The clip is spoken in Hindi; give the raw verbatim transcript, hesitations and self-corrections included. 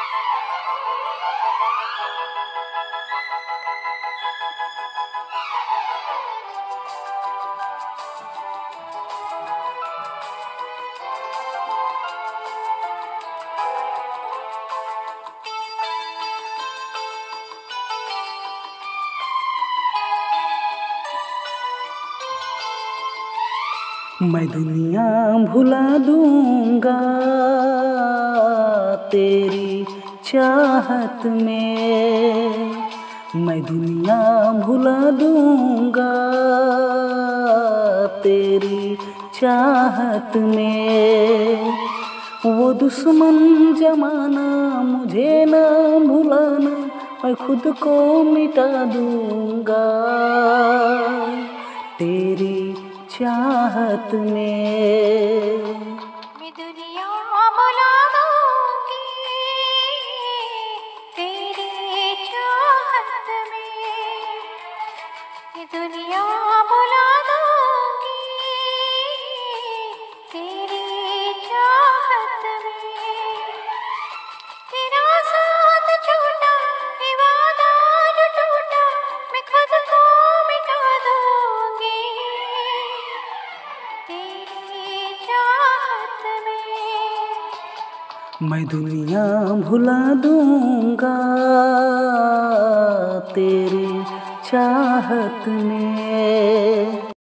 मैं दुनिया भुला दूंगा तेरी चाहत में, मैं दुनिया भुला दूंगा तेरी चाहत में। वो दुश्मन जमाना मुझे ना भुलाना, मैं खुद को मिटा दूंगा तेरी चाहत में। मैं दुनिया भुला दूंगी तेरी चाहत में, मैं दुनिया भुला दूंगी तेरी चाहत में। तेरा साथ छूटा, ये वादा जो टूटा, मैं खुद को मिटा दूंगी तेरी चाहत में। मैं दुनिया भुला दूंगा तेरी चाहत में।